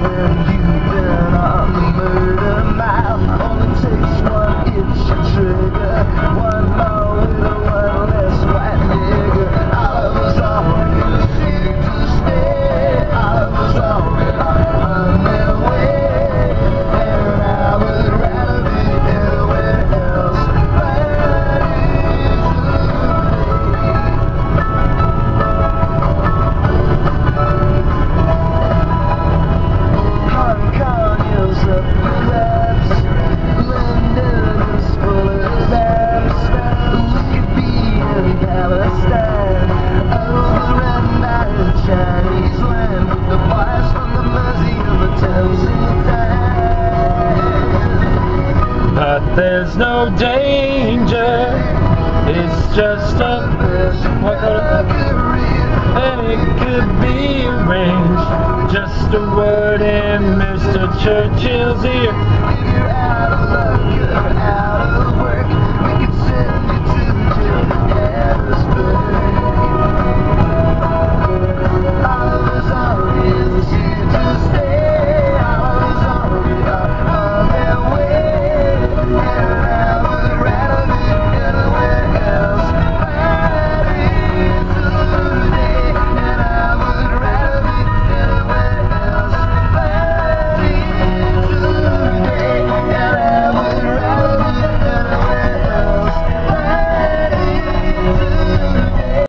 and you've been on the murder mile. Only takes one itch to trigger, one more little, one less white nigger. All of us all refuse to stay. All of us all on their way, and I would rather be anywhere else. Hong Kong is up the collapse. London is full of zaps. We could be in Palestine, overrun by the Chinese land, with the boys from the Mersey and the Thames in the time. But there's no danger, it's just a and it could be arranged. Just a word in Mr. Churchill's ear. You're out of luck.